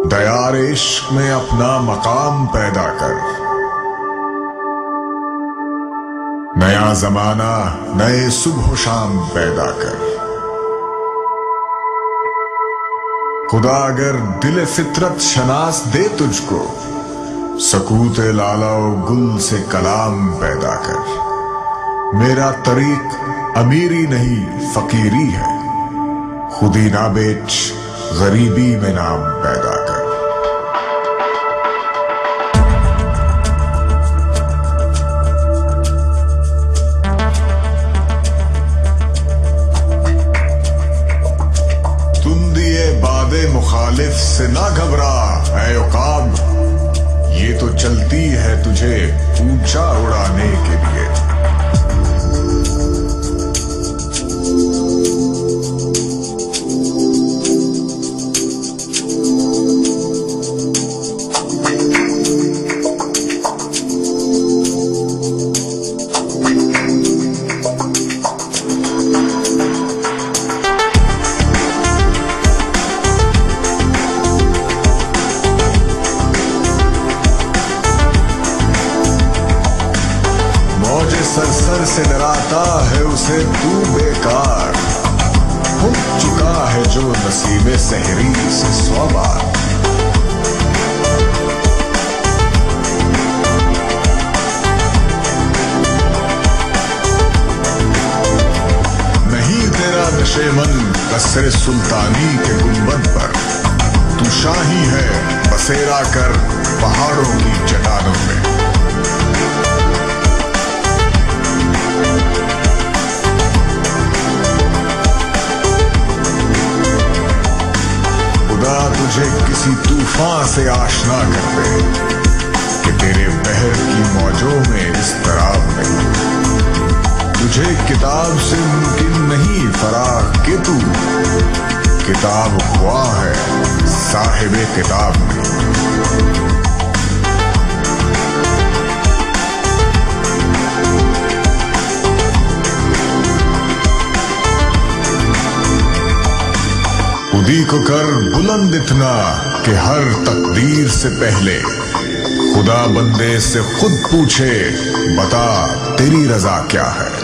दयार इश्क में अपना मकाम पैदा कर। नया जमाना नए सुबह शाम पैदा कर। खुदा अगर दिल फितरत शनास दे तुझको, सकूत लाला गुल से कलाम पैदा कर। मेरा तरीक अमीरी नहीं फकीरी है, खुदी ना बेच गरीबी में नाम पैदा कर। तुम दिए बादे मुखालिफ से ना घबरा ऐ उकाब, ये तो चलती है तुझे ऊंचा उड़ाने के लिए। सर से डराता है उसे तू बेकार, हो चुका है जो नसीबे सहरी से 100 बार। नहीं तेरा नशेमन कसरे सुल्तानी के गुंबद पर, तू शाही है बसेरा कर पहाड़ों की चट्टानों में। तुझे किसी तूफान से आशना कर दे कि तेरे बहर की मौजों में इज़्तिराब नहीं। तुझे किताब से मुमकिन नहीं फराग कि तू किताब हुआ है साहिबे किताब नहीं। खुदी को कर बुलंद इतना कि हर तकदीर से पहले खुदा बंदे से खुद पूछे, बता तेरी रजा क्या है।